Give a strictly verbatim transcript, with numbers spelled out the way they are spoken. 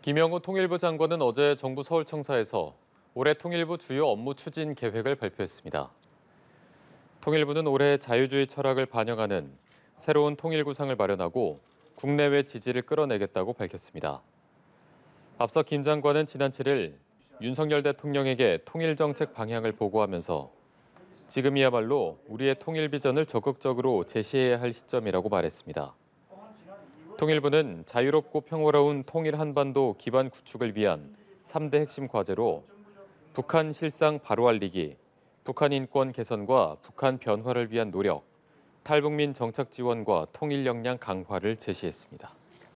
김영우 통일부 장관은 어제 정부 서울청사에서 올해 통일부 주요 업무 추진 계획을 발표했습니다. 통일부는 올해 자유주의 철학을 반영하는 새로운 통일구상을 마련하고 국내외 지지를 끌어내겠다고 밝혔습니다. 앞서 김 장관은 지난 칠 일 윤석열 대통령에게 통일정책 방향을 보고하면서 지금이야말로 우리의 통일 비전을 적극적으로 제시해야 할 시점이라고 말했습니다. 통일부는 자유롭고 평화로운 통일 한반도 기반 구축을 위한 삼 대 핵심 과제로 북한 실상 바로 알리기, 북한 인권 개선과 북한 변화를 위한 노력, 탈북민 정착 지원과 통일 역량 강화를 제시했습니다.